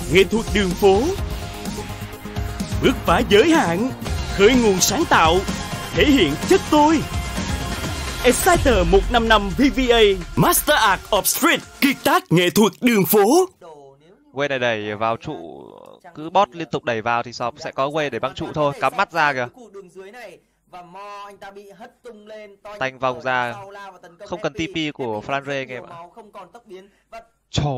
nghệ thuật đường phố, bứt phá giới hạn, khơi nguồn sáng tạo, thể hiện chất tôi. Exciter 155 PVA Master Art of Street, kiệt tác nghệ thuật đường phố. Way này đẩy vào trụ, cứ bot liên tục đẩy vào thì Sọp sẽ có way để băng trụ thôi, cắm mắt ra kìa. Tanh vòng ra, không cần TP của Flandre anh em ạ. Trời.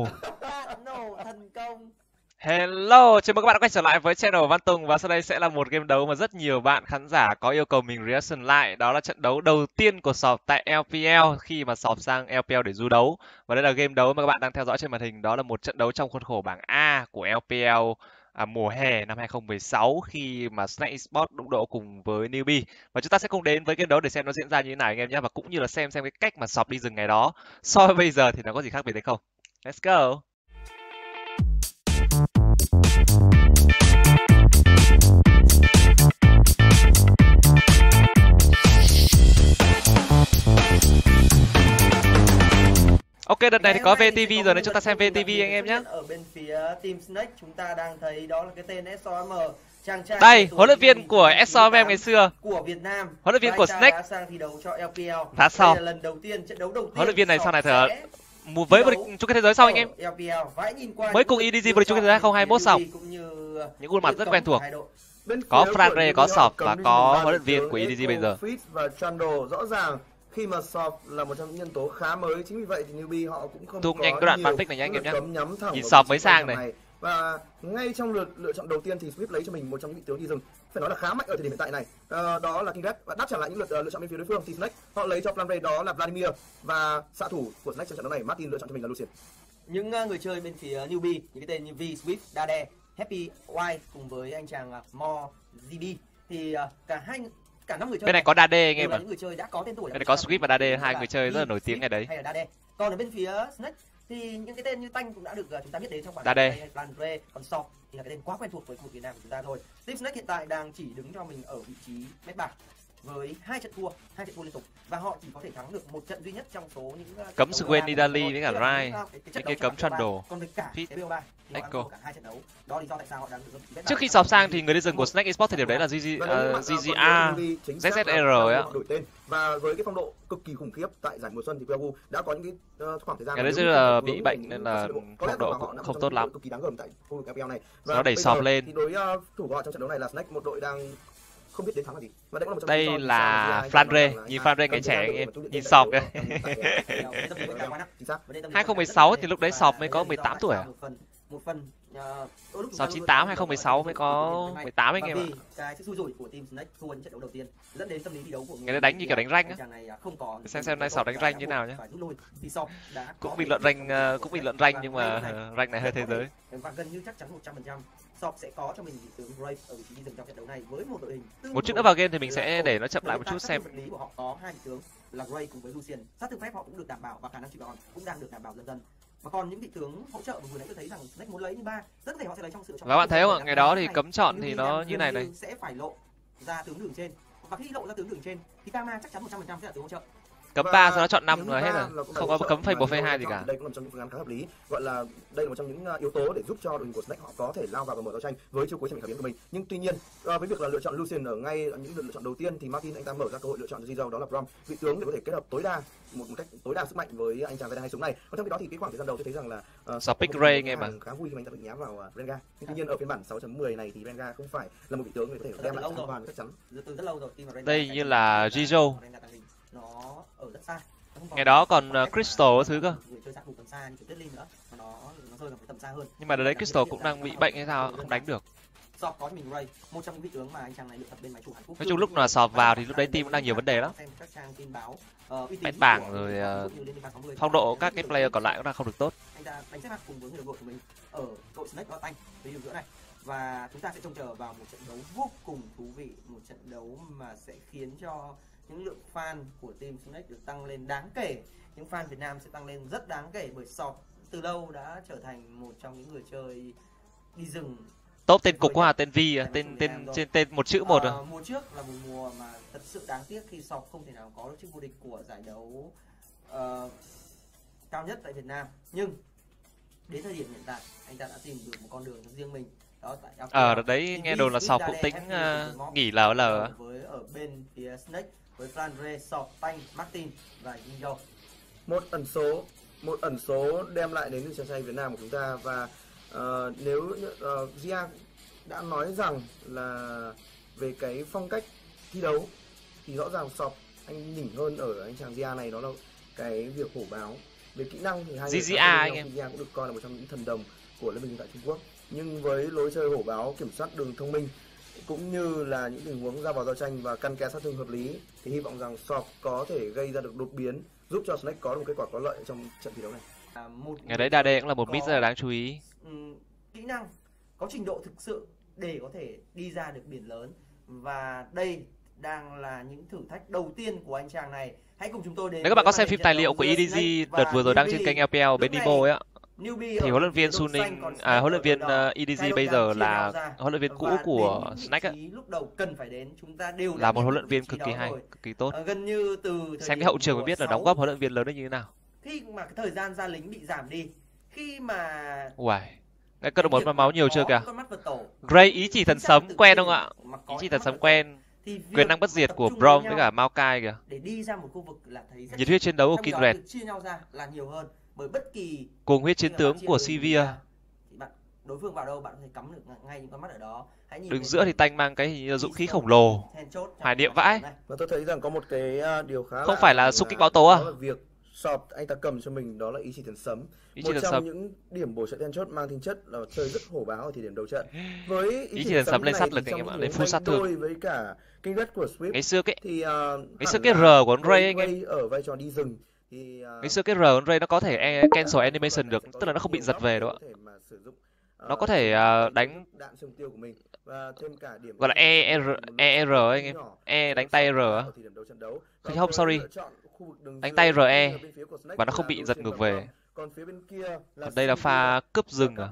Hello, chào mừng các bạn đã quay trở lại với channel Văn Tùng. Và sau đây sẽ là một game đấu mà rất nhiều bạn khán giả có yêu cầu mình reaction lại. Đó là trận đấu đầu tiên của Sọp tại LPL khi mà Sọp sang LPL để du đấu. Và đây là game đấu mà các bạn đang theo dõi trên màn hình. Đó là một trận đấu trong khuôn khổ bảng A của LPL mùa hè năm 2016 khi mà Snack Esports đụng độ cùng với Newbie. Và chúng ta sẽ cùng đến với game đấu để xem nó diễn ra như thế nào anh em nhé. Và cũng như là xem cái cách mà Sọp đi rừng ngày đó so với bây giờ thì nó có gì khác biệt hay không. Let's go! Ok, đợt này thì có VTV rồi nên chúng ta xem VTV anh em nhé. Ở bên phía Team Snake chúng ta đang thấy đó là cái tên SOM. Đây, huấn luyện viên của SOM ngày xưa. Của Việt Nam. Huấn luyện viên của Snake. Đã sang thi đấu cho LPL. Đá sau. Đây là lần đầu tiên, trận đấu đầu tiên. Huấn luyện viên này sau này thở với vô địch chung kết thế giới sau anh em. Mới cùng EDG vô địch chung kết thế giới 2021 xong. Những khuôn mặt rất quen thuộc. Có Flandre, có Sọp và có huấn luyện viên của EDG bây giờ. Và Trundle rõ ràng khi mà Sọp là một trong những nhân tố khá mới, chính vì vậy thì Newbie họ cũng không Tung có nhanh cái đoạn nhiều bắn pick này nhá anh em nhé. Nhìn Sọp mới sang này. Và ngay trong lựa chọn đầu tiên thì Swift lấy cho mình một trong những vị tướng đi rừng phải nói là khá mạnh ở thời điểm hiện tại này. Đó là King Red. Và đáp trả lại những lựa chọn bên phía đối phương thì Snake họ lấy cho Flandre đó là Vladimir, và xạ thủ của Snake trong trận đấu này Martin lựa chọn cho mình là Lucian. Những người chơi bên phía Newbie, những cái tên như V, Swift, Dade, Happy, White cùng với anh chàng Mo, GB thì cả 5 người chơi. Bên này có Dade anh em ạ. Những người chơi đã có tên tuổi. Bên này có Swift và Dade, hai người chơi rất là nổi tiếng ngày đấy. Hay là Dade. Còn ở bên phía Snake thì những cái tên như Tanh cũng đã được chúng ta biết đến trong bảng Dade, Flandre, còn Sọp thì là cái tên quá quen thuộc với khu vực Việt Nam của chúng ta thôi. Team Snake hiện tại đang chỉ đứng cho mình ở vị trí mét bảng với hai trận thua liên tục, và họ chỉ có thể thắng được một trận duy nhất trong số những cấm Squen Italy với cả Rai, những cái cấm Trundle, còn với cả BO3 Echo. cả hai trận đấu. Đó là lý do tại sao họ đang được Trước khi Sọp sang thì người đi rừng của Snack Esports thời điểm đấy là GGR, ZZR á. Đổi tên và với cái phong độ cực kỳ khủng khiếp tại giải mùa xuân thì PLG đã có những cái khoảng thời gian cái đấy rất là bị bệnh nên là phong độ cũng không tốt lắm. Cực kỳ đáng gờm tại khu vực LPL này. Nó đẩy Sọp lên. Thì đối thủ của họ trong trận đấu này là Snack, một đội đang không biết đến thắng là gì. Và đây là Flandre, nhìn Flandre ngày trẻ anh em, nhìn Sọp kìa. 2016 thì lúc đấy Sọp mới có 18 tuổi à? Sọp 98, 2016 mới có 18 anh em ạ. Cái sự xui rủi của team Snake thua trận đấu đầu tiên dẫn đến tâm lý thi đấu của người. Cái đấy đánh như kiểu đánh rank á. Xem nay Sọp đánh rank như nào nhá. Cũng bình luận rank nhưng mà rank này hơi thế giới. Và gần như chắc chắn 100% Sọp sẽ có cho mình vị tướng Brave ở vị trí đi rừng trong trận đấu này với một đội hình. Một chút nữa vào game thì mình sẽ để nó chậm lại một chút xem. Lý của họ có hai vị tướng là Brave cùng với Lucian. Sát thương phép họ cũng được đảm bảo và khả năng chịu đòn cũng đang được đảm bảo dần dần. Và còn những vị tướng hỗ trợ vừa nãy tôi thấy rằng Snake muốn lấy như ba, rất có thể họ sẽ lấy trong sự lựa chọn. Và bạn thấy không ạ, ngày đó thì cấm chọn thì nó như này này. Sẽ phải lộ ra tướng đường trên. Và khi lộ ra tướng đường trên thì Kama chắc chắn 100% sẽ là tướng hỗ trợ. Cấm 3 sau đó chọn 5 rồi hết rồi. Không có cấm phase 1 phase 2 gì cả. Đây cũng là một trong những phương án khá hợp lý. Gọi là đây là một trong những yếu tố để giúp cho đội hình của Snake họ có thể lao vào và mở giao tranh với chiêu cuối trận khởi biến của mình. Nhưng tuy nhiên, với việc là lựa chọn Lucian ở ngay những lựa chọn đầu tiên thì Martin anh ta mở ra cơ hội lựa chọn cho Zero, đó là Brom, vị tướng để có thể kết hợp tối đa một cách tối đa sức mạnh với anh chàng hai súng này. Còn trong khi đó thì cái khoảng thời gian đầu tôi thấy rằng là Pick Ray anh em ạ. Khá vui khi mà anh ta bị nhắm vào Rengar. Nhưng tuy nhiên ở phiên bản 6.10 này thì Rengar không phải là một vị tướng để có thể đem lại an toàn chắc chắn. Rất lâu rồi đây như là Gijo. Nó ở rất xa. Ngày đó còn Crystal thứ cơ. Nhưng mà đợt đấy Crystal cũng đang bị bệnh hay sao không đánh được. Sọp có mình Ray, một trong những vị tướng mà anh chàng này luyện tập bên máy chủ Hàn Quốc. Nói chung lúc mà Sọp vào thì lúc đấy team cũng đang nhiều vấn đề lắm. Bét bảng rồi phong độ các cái player còn lại cũng đang không được tốt. Anh ta đánh xếp hạng cùng với người đội của mình ở đội Snake và Tanh với đường giữa này. Và chúng ta sẽ trông chờ vào một trận đấu vô cùng thú vị, một trận đấu mà sẽ khiến cho những lượng fan của team Snake được tăng lên đáng kể. Những fan Việt Nam sẽ tăng lên rất đáng kể bởi Sọp từ lâu đã trở thành một trong những người chơi đi rừng. Top tên cục quá, tên V, tên một chữ một rồi. Mùa trước là một mùa mà thật sự đáng tiếc khi Sọp không thể nào có được chức vô địch của giải đấu cao nhất tại Việt Nam. Nhưng đến thời điểm hiện tại anh ta đã tìm được một con đường cho riêng mình. Đó tại Đợt đấy nghe đồn là Sọp cũng tính nghỉ LOL á. với ở bên phía Snake với Flandre, Sọp, Tanh, Martin và Jinjo. Một ẩn số đem lại đến từ chàng trai Việt Nam của chúng ta. Và nếu Zia đã nói rằng là về cái phong cách thi đấu thì rõ ràng Sọp anh nhỉnh hơn ở anh chàng Zia này, đó là cái việc hổ báo. Về kỹ năng thì hai Zia anh em Zia cũng được coi là một trong những thần đồng của Liên minh tại Trung Quốc, nhưng với lối chơi hổ báo, kiểm soát đường thông minh cũng như là những tình huống ra vào giao tranh và căn ke sát thương hợp lý thì hy vọng rằng Sọp có thể gây ra được đột biến, giúp cho Snake có được một kết quả có lợi trong trận thi đấu này. Ngày đấy Dade cũng là một mid rất là đáng chú ý. Kỹ năng có trình độ thực sự để có thể đi ra được biển lớn, và đây đang là những thử thách đầu tiên của anh chàng này. Hãy cùng chúng tôi đến. Nếu các bạn có xem phim tài liệu của EDG đợt vừa rồi đăng trên kênh LPL bên Nemo ấy ạ, thì huấn luyện viên Suning, huấn luyện viên EDG bây giờ là huấn luyện viên cũ của Snake ấy, lúc đầu cần phải đến, chúng ta đều là một huấn luyện viên cực kỳ hay, cực kỳ tốt. Gần như từ xem cái hậu trường mới biết là đóng góp huấn luyện viên lớn đến như thế nào. Khi mà cái thời gian ra lính bị giảm đi, khi mà cái cơ động máu nhiều chưa kìa. Gray ý chỉ thần sấm quen không ạ? Ý chỉ thần sấm quen. Quyền năng bất diệt của Braum với cả Maokai kìa. Để đi ra một khu vực là thấy rất nhiệt huyết chiến đấu của Kindred. Chia nhau ra là nhiều hơn, bởi bất kỳ cuồng huyết chiến tướng của Sivir. Đối phương vào đâu bạn có thể cắm được ngay những con mắt ở đó. Hãy nhìn đứng giữa thì Tanh mang cái dũng khí khổng lồ, hoài niệm vãi. Và tôi thấy rằng có một cái điều khá không phải là xung kích báo tố à? Đó là việc Sọp anh ta cầm cho mình đó là ý chỉ thần sấm. Một trong những điểm bổ trợ then chốt mang tính chất là chơi rất hổ báo ở thời điểm đầu trận. Với ý chỉ thần sấm lên sát lực anh em ạ, lên full sát thương. Với cả Kindred của Swift. Ngày xưa thì cái R của con Ray anh em. Ở vai trò đi rừng thì ngày xưa cái R con Ray nó có thể cancel animation được, tức là nó không bị giật về đâu ạ. Nó có thể đánh đạn xung tiêu của mình và thêm cả điểm gọi là ER anh em, đánh tay R á. Không, sorry, đánh tay RE và nó không bị giật ngược về. Còn đây là pha cướp rừng à?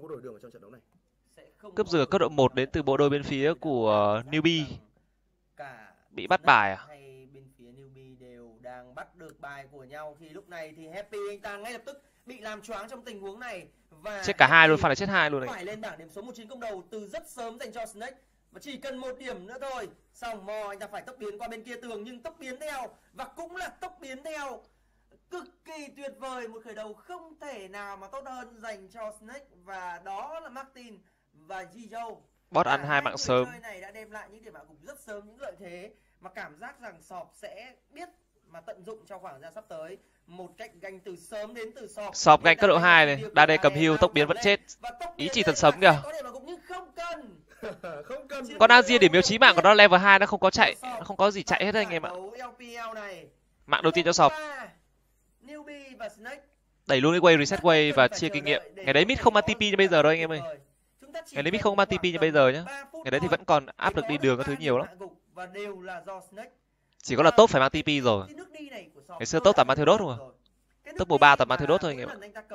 Cướp rừng ở cấp độ 1 đến từ bộ đôi bên phía của Newbie. Bị bắt bài à? Bên phía Newbie đều đang bắt được bài của nhau, thì lúc này thì Happy anh ta ngay lập tức bị làm choáng trong tình huống này và chết cả hai luôn, pha này chết hai luôn này. Phải lên bảng điểm số 1-9 công đầu từ rất sớm dành cho Snake, và chỉ cần một điểm nữa thôi xong Mo anh ta phải tốc biến qua bên kia tường, nhưng tốc biến theo và cũng là tốc biến theo cực kỳ tuyệt vời, một khởi đầu không thể nào mà tốt hơn dành cho Snake, và đó là Martin và Jinjo. Bot ăn 2 mạng sớm. Này đã đem lại những điểm mạng gục rất sớm, những lợi thế mà cảm giác rằng Sọp sẽ biết mà tận dụng trong khoảng thời gian sắp tới, một cách ganh từ sớm đến từ Sọp. Sọp ganh cấp độ 2 này, Dade cầm heal tốc biến vẫn chết. Ý chỉ thần sấm kìa. Con Azir điểm yếu chí mạng của nó level 2, nó không có chạy, nó không có gì chạy hết anh em ạ. Mạng đầu tiên cho Sọp. Đẩy luôn cái wave, reset wave và chia kinh nghiệm. Ngày đấy mid không ăn TP như bây giờ đâu anh em ơi. Ngày đấy mid không ăn TP như bây giờ nhá. Ngày đấy thì vẫn còn áp lực đi đường các thứ nhiều lắm. Chỉ có là top phải mang TP rồi. Ngày xưa top toàn mang theo đốt thôi. Top mùa 3 toàn mang theo đốt thôi anh em ạ.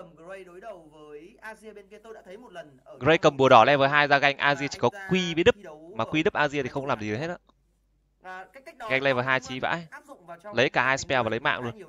Gray cầm bùa đỏ level 2 ra ganh Azir chỉ có quy với đúp, mà quy đúp Azir thì không làm gì được hết á. Ganh level 2 chí vãi. Lấy cả hai spell và lấy mạng luôn.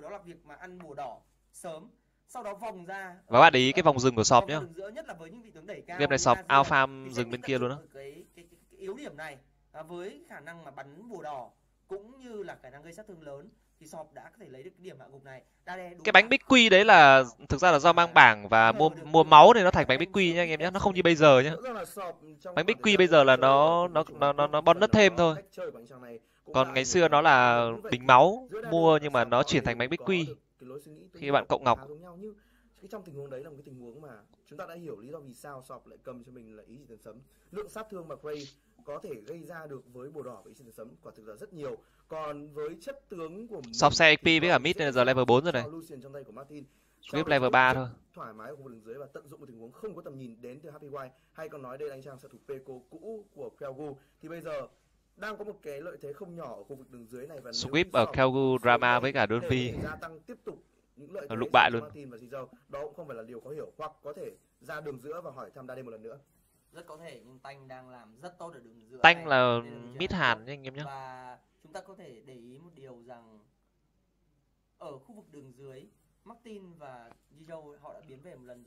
Và bạn để ý cái vòng rừng của Sọp nhá. Game này Sọp out farm rừng bên kia luôn á. Yếu điểm này với khả năng mà bắn bùa đỏ cũng như là khả năng gây sát thương lớn thì Sọp đã có thể lấy được cái điểm hạ gục này. Cái bánh bích quy đấy là thực ra là do mang bảng và mua máu thì nó thành bánh bích quy nha anh em nhé, nó không như bây giờ nhá. Bánh bích quy bây giờ là nó bon nứt thêm thôi. Còn ngày xưa nó là bình máu mua nhưng mà nó chuyển thành bánh bích quy khi bạn cộng ngọc. Trong tình huống đấy là một cái tình huống mà chúng ta đã hiểu lý do vì sao Sọp lại cầm cho mình là ý chỉ thần sấm. Lượng sát thương mà Gray có thể gây ra được với bùa đỏ và ý chỉ thần sấm quả thực là rất nhiều. Còn với chất tướng của Sọp xe XP với cả mid nên giờ level 4 rồi này. Swift level 3 thôi. Thoải mái ở khu vực đường dưới và tận dụng một tình huống không có tầm nhìn đến từ Happy White, hay còn nói đây là anh chàng xạ thủ Peko cũ của Kelgu, thì bây giờ đang có một cái lợi thế không nhỏ ở khu vực đường dưới này. Và Swift ở Kelgu drama với cả Donphy gia tăng tiếp tục những lợi thế lục bại luôn. Và đó cũng không phải là điều khó hiểu, hoặc có thể ra đường giữa và hỏi thăm Dade một lần nữa. Rất có thể, nhưng Tanh đang làm rất tốt ở đường giữa. Tanh là mid hàn nha anh em nhé. Và chúng ta có thể để ý một điều rằng ở khu vực đường dưới, Martin và Jinjo họ đã biến về một lần rồi.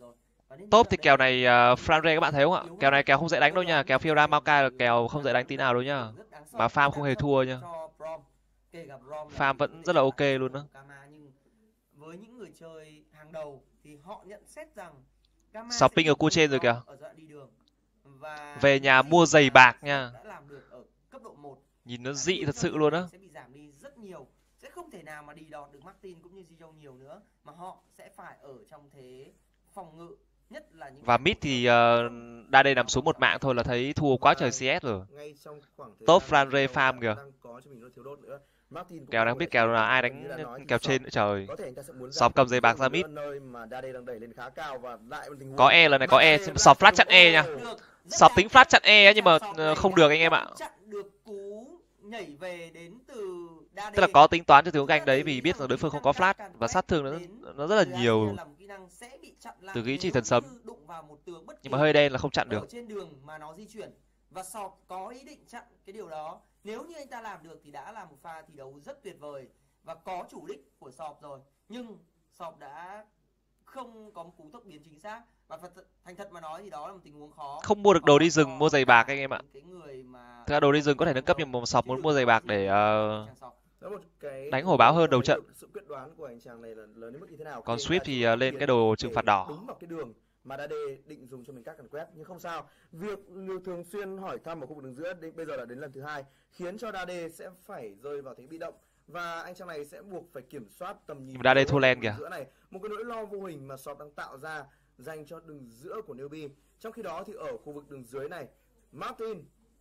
Và nên Top nhớ thì đây kèo là này một Franre các bạn thấy không ạ? yếu Kèo này hơn kèo không dễ đánh đâu cơ nha. bản Kèo Fiora Maokai là kèo không dễ đánh tí nào đâu một nhá. điểm rất đáng Mà sợ, farm rất không đáng hề sợ thua nha. cho Brom. Kể cả Brom là Farm cũng vẫn có rất thể là là ok bạn luôn của đó. Kama, nhưng với những người chơi hàng đầu thì họ nhận xét rằng Kama sẽ Shopping ở được cua dùng trên rồi Brom kìa. ở giai đoạn đi đường, và Về nhà những mua gì giày mà bạc Snake nha. đã làm được ở cấp độ 1 Nhìn nó đã dị khiến thật cho sự thực luôn lực á. sẽ bị giảm đi rất nhiều, sẽ không thể nào mà đi đọt được Martin cũng như Zizou nhiều nữa, mà họ sẽ phải ở trong thế phòng ngự, nhất là những Và cái mid cuộc thì đấu không đa đây nào nằm xuống quan một trọng. mạng thôi là thấy thua quá trời Và CS rồi. ngay trong khoảng thời Top gian mà Franre Zizou farm kìa. đang có cho mình nó thiếu đốt nữa, Martin cũng Kèo là đang một biết đại kèo chiêu là ai và như đã đánh nói thì kèo trên Sọp nữa trời. có thể anh ta sẽ muốn Sọp cầm giày bạc ra một mid. nữa nơi mà Dade đang đẩy lên khá cao và lại một tình huống Có E lần này có E, Dade lại Sọp flash dùng chặn E nha. Được, rất Sọp đáng tính tiếc flash chặn E á, nhưng mà chàng Sọp này không đã được anh em ạ. không chặn được cú nhảy về đến từ Tức là Dade. có tính toán cho tiếng Chúng ta ganh đấy để vì ý biết rằng rằng đối kỹ phương không năng có dash flash càn và quét sát thương đến nó rất là từ Dade nhiều là một kỹ năng sẽ bị chặn lại từ cái chỉ nếu thần sấm. như đụng vào một tường bất Nhưng mà kỳ hơi đen là không chặn ở được. trên đường mà nó di chuyển, và Sọp có ý định chặn cái điều đó. Nếu như anh ta làm được thì đã là một pha thi đấu rất tuyệt vời và có chủ đích của Sọp rồi, nhưng Sọp đã không có một cú tốc biến chính xác, và thành thật mà nói thì đó là một tình huống khó. Không mua được đồ đi Khó rừng, mua cho giày bạc cả anh em ạ. những cái người mà Thực ra đồ đi không rừng có thể có nâng cấp đầu, nhưng mà Sọp chứ muốn đừng mua giày nói bạc gì để đến chàng Sọp. đó một cái đánh tình hổ báo huống hơn mà đầu thấy trận. được sự quyết đoán của anh chàng này là lớn đến mức như thế nào. Còn Khi Swift anh ta thì chịu lên tiền cái đồ trừng để phạt đỏ. đúng vào cái đường mà Dade định dùng cho mình các cần quét, nhưng không sao. Việc thường xuyên hỏi thăm ở khu vực đường giữa bây giờ là đến lần thứ hai khiến cho Dade sẽ phải rơi vào thế bị động, và anh chàng này sẽ buộc phải kiểm soát tầm nhìn Nhưng mà Dade giữa thua ở lane khu vực kìa. giữa này, một cái nỗi lo vô hình mà Sọp đang tạo ra dành cho đường giữa của newbie. Trong khi đó thì ở khu vực đường dưới này, Martin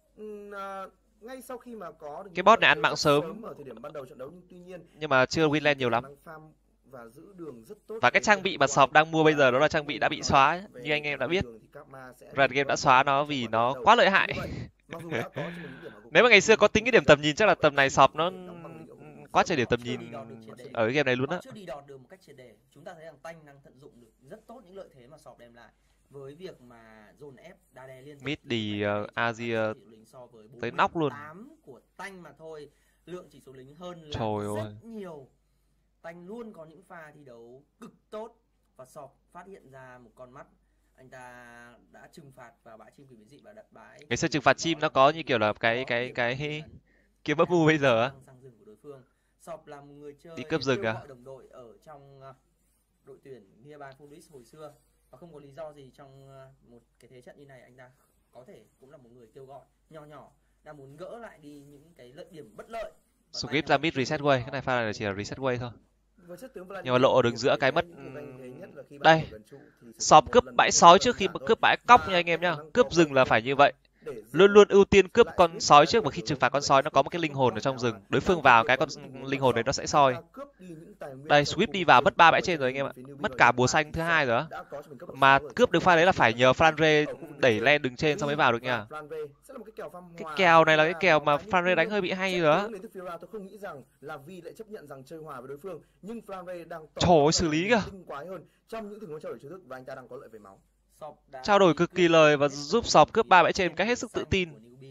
ngay sau khi mà có được Cái những bot lợi này ăn thế mạng rất sớm ở thời điểm ban đầu trận đấu, nhưng tuy nhiên nhưng mà chưa win lane nhiều lắm. khả năng farm và giữ đường rất tốt Và cái với trang Trần bị Quốc mà Quang. Sọp đang mua bây giờ đó là Và trang bị như đã đã bị nói xóa về như anh em đã đi biết. đường thì Karma sẽ Riot đi Game đã qua xóa đường nó trong vì khoảng nó thời gian quá đầu. lợi hại. Như vậy, mặc dù đã có cho mình những điểm ở Nếu mà ngày xưa có tính cái điểm tầm nhìn chắc là nhưng tầm này Sọp nó để đóng băng mình ở khu vực quá giữa trời điểm của họ tầm chưa nhìn đi đọt được triệt để. ở cái game này luôn Họ á. chưa đi đọt được một cách triệt để. Chúng ta thấy rằng Tanh đang tận dụng được rất tốt những lợi thế mà Sọp đem lại với việc mà dồn ép Dade liên tục. Mid thì Dade chỉ Asia có 8 chỉ số lính so với tới nóc luôn. 48 của Tanh mà thôi. Lượng chỉ số lính hơn là Trời rất ơi. nhiều. Tanh luôn có những pha thi đấu cực tốt, và Sọp phát hiện ra một con mắt. Anh ta đã trừng phạt vào bãi chim quỷ biến dị và đặt bãi. Ngày xưa trừng phạt chim nó có như kiểu là cái kiếm âm u bây giờ á. Sang rừng của đối phương. Sọp là một người chơi Đi cướp rừng kêu à? gọi đồng đội ở trong đội tuyển Nearby Phoenix hồi xưa, và không có lý do gì trong một cái thế trận như này anh ta có thể cũng là một người kêu gọi nhỏ nhỏ đang muốn gỡ lại đi những cái lợi điểm bất lợi. Và Skip Tanh ra là một mid người reset chơi way, đó. cái này pha này chỉ là reset way thôi. Với chất tướng Nhưng mà lộ ở đường giữa cái mất đây. đây Sọp cướp bãi sói trước khi cướp bãi cóc nha anh em nhá. Cướp rừng là phải như vậy. Luôn luôn ưu tiên cướp con sói trước, mà khi trừng phạt con sói nó có một cái linh hồn ở trong rừng. Đối phương vào cái con linh hồn đấy nó sẽ soi. Đây Swift đi vào mất 3 bãi trên rồi anh em ạ. Mất cả búa xanh thứ hai rồi á. Mà cướp được pha đấy là phải nhờ Franre đẩy lên đường trên xong mới vào được nha. Cái kèo này là cái kèo mà Franre đánh hơi bị hay rồi á. Tôi không nghĩ rằng là Vi lại chấp nhận rằng chơi hòa với đối phương, nhưng Franre đang Trời ơi, xử lý kìa. tinh quái hơn trong những tình huống trao đổi chiêu thức, và anh ta đang có lợi về máu. Trao đổi cực kỳ lời và giúp Sọp cướp 3 bãi trên một cách hết sức tự tin.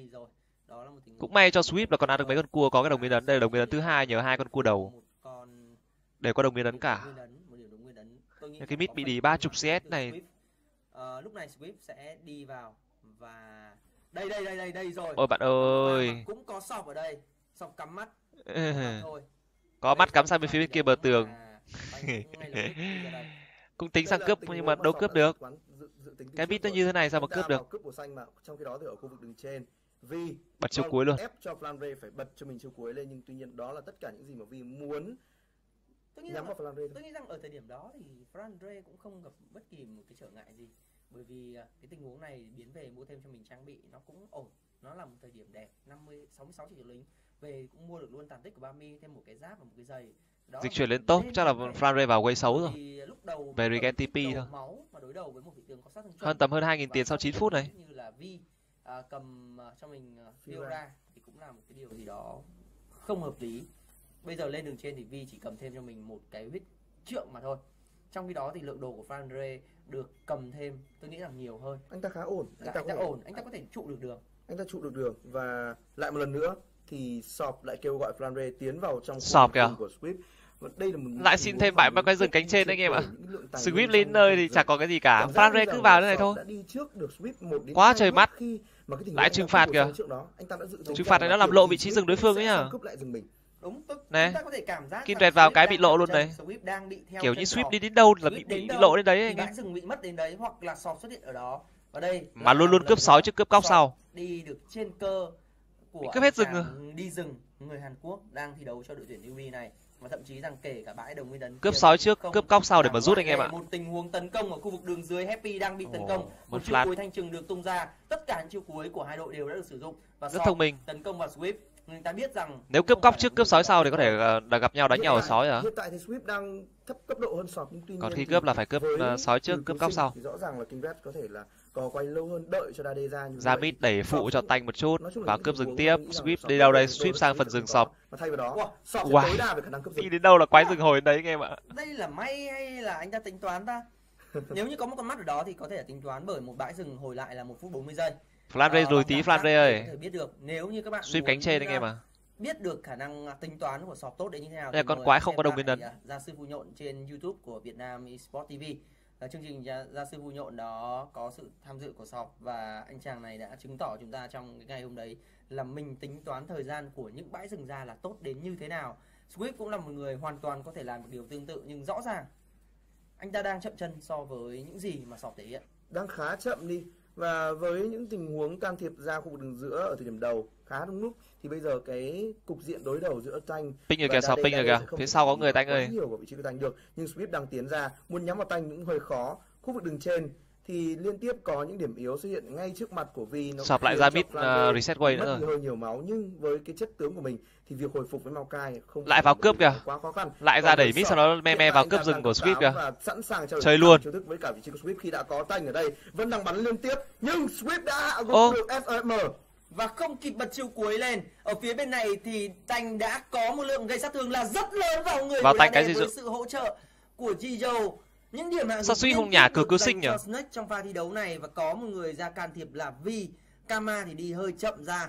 Cũng may cho Swift là còn ăn được mấy con cua có cái đồng biến ấn. Đây là đồng biến ấn thứ hai nhờ 2 con cua đầu. Để có đồng biến ấn cả. Cái mid bị đi 30 CS này. Lúc này Swift sẽ đi vào và đây rồi. Ôi bạn ơi. Cũng có Sọp ở đây. Sọp cắm mắt. Thôi. Có mắt cắm sang bên phía bên kia bờ tường. Cũng tính sang cướp nhưng mà đâu cướp được. Cái bit nó như thế này sao mà cướp được. Trong khi đó thì ở khu vực đường trên, Vi bật chiêu cuối luôn. Ép cho Franre phải bật cho mình chiêu cuối lên, nhưng tuy nhiên đó là tất cả những gì mà Vi muốn nhắm vào Franre. Tôi nghĩ rằng ở thời điểm đó thì Franre cũng không gặp bất kỳ một cái trở ngại gì, bởi vì cái tình huống này biến về mua thêm cho mình trang bị nó cũng ổn, nó là một thời điểm đẹp. 66 triệu lính về cũng mua được luôn tàn tích của Bami, thêm một cái giáp và một cái giày. Đó Dịch chuyển lên top chắc là Franre vào quay xấu rồi. Về Regen TP thôi. Hơn tầm hơn 2.000 tiền sau 9 phút này. Như là Vi cầm cho mình Fiora thì cũng là một cái điều gì đó không hợp lý. Bây giờ lên đường trên thì Vi chỉ cầm thêm cho mình một cái huyết trượng mà thôi. Trong khi đó thì lượng đồ của Franre được cầm thêm tôi nghĩ rằng nhiều hơn. Anh ta khá ổn. Anh ta có thể trụ được đường. Anh ta trụ được đường, và lại một lần nữa thì Sọp lại kêu gọi Franre tiến vào trong Sọp khu vực của Swift. Và đây là một Lại xin thêm bãi quay rừng cánh trên anh em ạ. Swift lên nơi thì chẳng có cái gì cả. Flanre cứ vào thế này thôi. Quá trời mắt. Lại trừng phạt kìa. Trừng phạt này nó làm lộ vị trí rừng đối phương ấy nhá. Đúng, Này, chúng ta có thể cảm giác Kindred rằng vào Swift cái đang bị lộ theo luôn chân, đấy. Swift đang bị theo Kiểu chân như Swift Sọp. đi đến đâu là Swift bị đến đâu lộ đến đấy thì anh em. bãi rừng bị mất đến đấy, hoặc là Sọp xuất hiện ở đó. Và đây Mà luôn luôn cướp sói chứ cướp cóc sau. đi được trên cơ của Cướp hết rừng anh rồi. chàng đi rừng người Hàn Quốc đang thi đấu cho đội tuyển UAE này, và thậm chí rằng kể cả bãi Đồng Nguyên Đấn Cướp kia sói trước, không cướp cóc sau để làm mà rút anh ngoại em lệ. ạ. Một tình huống tấn công ở khu vực đường dưới, Happy đang bị tấn Ồ, công, một một chiêu flash. cuối thanh trừng được tung ra, tất cả những chiêu cuối của hai đội đều đã được sử dụng và Rất Sọp thông minh. tấn công vào Swift. Người ta biết rằng Nếu cướp cóc trước cướp sói sau thì có thể là gặp nhau đánh nhau ở sói à. Hiện tại thì Swift đang thấp cấp độ hơn Sọp, nhưng tuy Còn nhiên khi thì cướp là phải cướp với sói trước, từ cướp cứu cóc sinh sau. thì rõ ràng là Kindred có thể là có quay lâu hơn, đợi cho Dade ra như Ra vậy. mid đẩy phụ Sọp cho cũng- tanh một chút nói chung là và những cướp tình rừng huống tiếp. tôi nghĩ rằng Swift Sọp đi sẽ đâu đây? có Swift độ sang sẽ phần có rừng có. sọp. Và thay vào đó, Wow. Sọp sẽ Wow. tối đa về khả năng cướp Đi rừng. đến đâu là quái rừng hồi đấy anh em ạ. đây là may hay là anh ta tính toán ta? Nếu như có một con mắt ở đó thì có thể là tính toán, bởi một bãi rừng hồi lại là 1 phút 40 giây. Flanre lùi Bằng tí cảm giác Flanre để ơi. có thể biết được nếu như các bạn Sweep cánh trên anh em à. biết được khả năng tính toán của Sọp tốt đến như thế nào. Đây là thì con mời quái xem không có đồng lại, nguyên đấn. Gia sư Phu Nhộn trên YouTube của Việt Nam Esports TV. Chương trình Gia sư Phu Nhộn đó có sự tham dự của Sọp, và anh chàng này đã chứng tỏ chúng ta trong cái ngày hôm đấy là mình tính toán thời gian của những bãi rừng ra là tốt đến như thế nào. Swift cũng là một người hoàn toàn có thể làm một điều tương tự, nhưng rõ ràng anh ta đang chậm chân so với những gì mà Sọp thể hiện. Đang khá chậm đi, và với những tình huống can thiệp ra khu vực đường giữa ở thời điểm đầu khá đúng lúc, thì bây giờ cái cục diện đối đầu giữa Tanh Ping rồi và kìa, Sọp Dade ping rồi sẽ kìa. không Phía thể sau có đi người Tanh quá ơi. nhiều vào vị trí của Tanh được, nhưng Swift đang tiến ra muốn nhắm vào Tanh cũng hơi khó. Khu vực đường trên thì liên tiếp có những điểm yếu xuất hiện ngay trước mặt của Vi. Nó Sọp lại khiến ra cho mid Flanre reset way mất nữa đi rồi. hơi nhiều máu, nhưng với cái chất tướng của mình thì việc hồi phục với Maokai không Lại vào cướp kìa. quá khó khăn. Lại ra Còn đẩy với mid Sọp, sau đó me hiện me tại vào anh cướp ta rừng đang của cấp Swift 8 kìa. và sẵn sàng cho Chơi luôn. chiêu thức với cả vị trí của Swift khi đã có Tanh ở đây, vẫn đang bắn liên tiếp nhưng Swift đã Ô. gục được FRM. Và không kịp bật chiêu cuối lên. Ở phía bên này thì Tanh đã có một lượng gây sát thương là rất lớn vào người Vào của Tanh cái Dade gì với dự- sự hỗ trợ của Jizo. Những điểm hạ Sao gục Suy không liên nhả tiếp cử được cứu dành sinh nhỉ? cho Snake trong pha thi đấu này, và có một người ra can thiệp là Vi. Kama thì đi hơi chậm ra.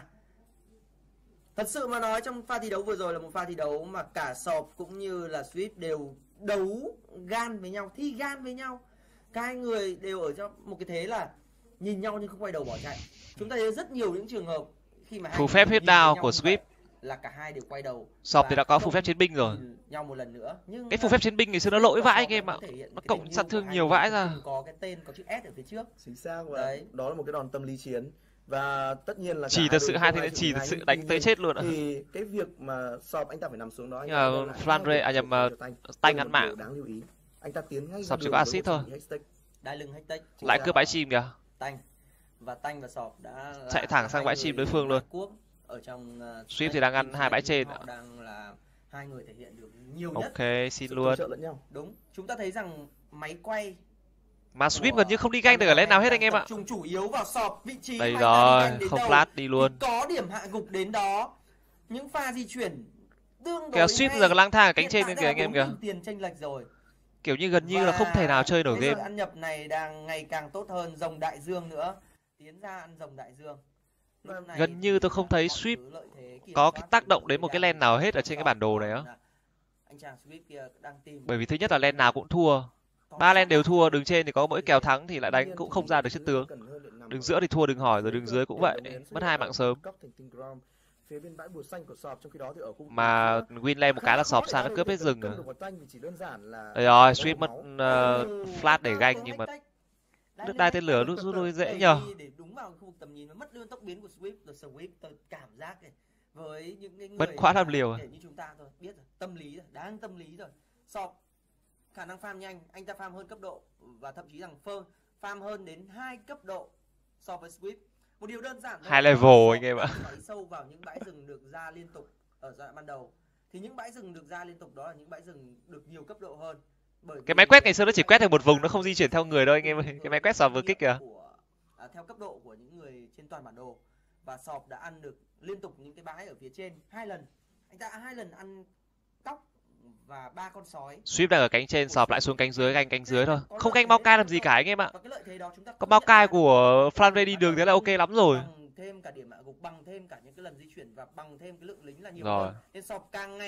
Thật sự mà nói, trong pha thi đấu vừa rồi là một pha thi đấu mà cả Sọp cũng như là Swift đều đấu gan với nhau, thi gan với nhau. Cả hai người đều ở trong một cái thế là nhìn nhau nhưng không quay đầu bỏ chạy. Chúng ta thấy rất nhiều những trường hợp khi mà hai Phù người phép nhìn hết với down nhau của như vậy Swift. là cả hai đều quay đầu. Sọp và thì đã có phù không phép chiến binh rồi. nhìn nhau một lần nữa. Nhưng Cái phù phép chiến binh ngày xưa nó lỗi vãi anh em ạ. Nó cộng sát thương nhiều vãi ra. Có cái tên có chữ S ở phía trước. Chính xác, và Đấy. đó là một cái đòn tâm lý chiến, và tất nhiên là Chỉ cả thật sự đội hai không thế ai chỉ chịu thật sự ngay. đánh Tuy tới nhiên chết luôn ạ. thì cái việc mà Sọp anh ta phải nằm xuống đó, anh Nhưng ta mà đem lại Flanre- hai à điểm nhầm, cho Tanh. Tanh Đây là ăn một mạng. điều đáng lưu ý, anh ta tiến ngay ra Sọp chỉ đường có với assist một thôi. trận hashtag. Đai lưng Hectic. Lại cướp bãi chim kìa. Tanh và Sọp đã là Chạy thẳng sang hai bãi chim người đối phương luôn. ngoại quốc ở trong Swift thì đang ăn hai bãi trên ạ. Họ đang là hai người thể hiện được nhiều nhất. Ok, xin Sự luôn. hỗ trợ lẫn nhau. Đúng, chúng ta thấy rằng máy quay Mà Swift gần như không đi ganh được ở lane nào hết anh em ạ. tập trung chủ yếu vào Sọp, vị trí Đây mà anh ta đi rồi, ganh đến không đâu flash đi thì luôn. có điểm hạ gục đến đó. Những pha di chuyển tương đối Kìa Swift hay. giờ lang thang ở cánh Hiện trên tại bên đã kìa anh em kìa. 4.000 tiền chênh lệch rồi. Kiểu như gần như là không thể nào chơi nổi cái giờ game. ăn nhập này đang ngày càng tốt hơn. Rồng đại dương nữa, tiến ra ăn rồng đại dương. Lúc này Gần như tôi không thấy mọi Swift thứ lợi thế kiểm có soát cái tác động tương đến một đối cái đang lane nào hết ở trên cái bản đồ này á. anh chàng Swift kia đang tìm Bởi vì thứ nhất là lane nào cũng thua. Ba lane đều thua, đường trên thì có mỗi kèo thắng thì lại đánh cũng không ra được chất tướng. Đường giữa thì thua đừng hỏi, rồi đường dưới cũng vậy, mất 2 mạng sớm. Phía bên bãi bùa xanh của Sọp, trong khi đó thì ở khu vực Mà win lane một cái là Sọp sang nó cướp hết rừng rồi. rồi. Đây rồi, Swift mất flash để ganh nhưng mà nước đai tên lửa rút lui dễ nhờ. để đúng vào khu vực tầm nhìn và mất luôn tốc biến của Swift. Rồi Swift tôi cảm giác này với những cái người Vẫn quá làm liều. như chúng ta thôi, biết rồi, tâm lý rồi, đang tâm lý rồi. Sọp khả năng farm nhanh, anh ta farm hơn cấp độ, và thậm chí rằng farm hơn đến 2 cấp độ so với Swift. Một điều đơn giản thôi, 2 level Sọp anh em ạ. đang xoáy sâu vào những bãi rừng được ra liên tục ở giai đoạn ban đầu. Thì những bãi rừng được ra liên tục đó là những bãi rừng được nhiều cấp độ hơn. Cái máy quét ngày xưa nó chỉ quét được một vùng, nó không di chuyển theo người đâu anh em ơi. Cái máy quét Sọp vừa kích kìa. Theo cấp độ của những người trên toàn bản đồ, và Sọp đã ăn được liên tục những cái bãi ở phía trên 2 lần. Anh ta 2 lần ăn cóc và 3 con sói. Swift đang ở cánh trên, Sọp lại xuống cánh dưới, ganh cánh dưới thôi. Không ganh Maokai làm gì cả anh em ạ. Và cái lợi thế đó chúng ta Có Maokai của Flanre đi đường thế là ok lắm rồi. Bằng thêm cả điểm hạ gục, bằng thêm cả những cái lần di chuyển và bằng thêm cái lượng lính là nhiều Rồi. hơn. Nên Sọp càng ngày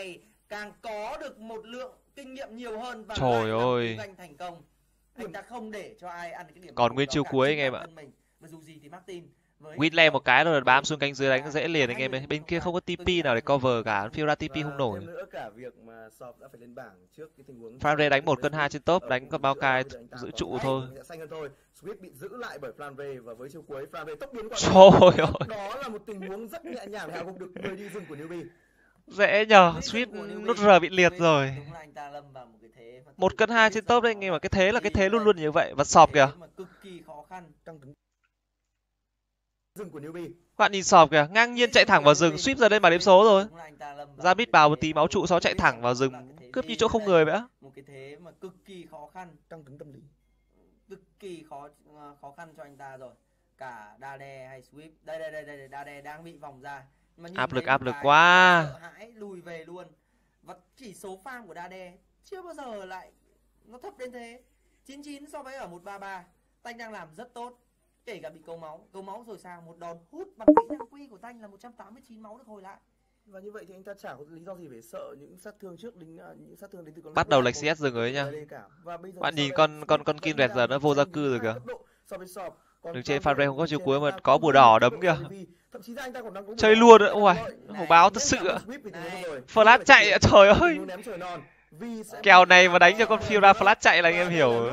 càng có được một lượng kinh nghiệm nhiều hơn và Trời lại là một ơi. kinh doanh thành công. Anh ta không để cho ai ăn cái điểm Còn số nguyên đó chiêu cả, cuối chính anh em bản ạ. thân mình. Và dù gì thì Martin với Winley một cái rồi bám xuống cánh dưới đánh và dễ liền anh em ơi. Bên kia không có TP nào để cover cả, Fiora TP không nổi. Thêm nữa cả việc mà Sọp đã phải lên bảng trước cái tình huống Flanre đánh 1 cân 2 trên top, đánh con Maokai bây giờ anh ta giữ có trụ thể thôi. sẽ xanh hơn thôi. Swift bị giữ lại bởi Flanre và với chiêu cuối Flanre tốc biến qua. Trời ơi. Đó là một tình huống rất nhẹ nhàng hạ gục được người đi rừng của newbie. Dễ nhờ, Swift nút R bị liệt rồi. Đúng là anh ta lâm vào một cái thế mà 1 cân 2 trên top đấy anh em, mà cái thế là cái thế luôn luôn như vậy. Và thế sọp kìa. mà cực kỳ khó khăn. Căng cứng rừng của newbie. Bạn nhìn sọp kìa, ngang nhiên chạy thẳng vào rừng, Swift ra đây mà đếm số rồi. Đúng là anh ta lâm vào Ra một bít cái bào một thế tí mà máu trụ sau chạy biết thẳng rằng vào đó rừng, là cái thế cướp như gì chỗ ở không đây. người vậy á. Một cái thế mà cực kỳ khó khăn, Căng cứng tâm lý. cực kỳ khó khăn cho anh ta rồi. Cả Dade hay Swift, đây Dade đang bị vòng ra. Nhưng mà nhìn Áp lực, thấy áp một lực cái quá. sợ hãi lùi về luôn. Và chỉ số farm của Dade chưa bao giờ lại nó thấp đến thế. 99 so với ở 133. Tanh đang làm rất tốt. Kể cả bị câu máu rồi sao, một đòn hút bằng kỹ năng quy của Tanh là 189 máu được hồi lại. Và như vậy thì anh ta chả có lý do gì phải sợ những sát thương trước đến những sát thương đến từ con Bắt đầu lệch CS rừng rồi nha. Bạn nhìn con Kindred giờ nó vô gia cư rồi kìa. Đường trên Flanre không có chiêu cuối mà có bùa đỏ đấm kìa. Chơi luôn ạ, ui, hổ báo thật sự ạ. Flash chạy ạ, trời ơi. Kèo này mà đánh cho con Fiora Flash chạy là anh em hiểu.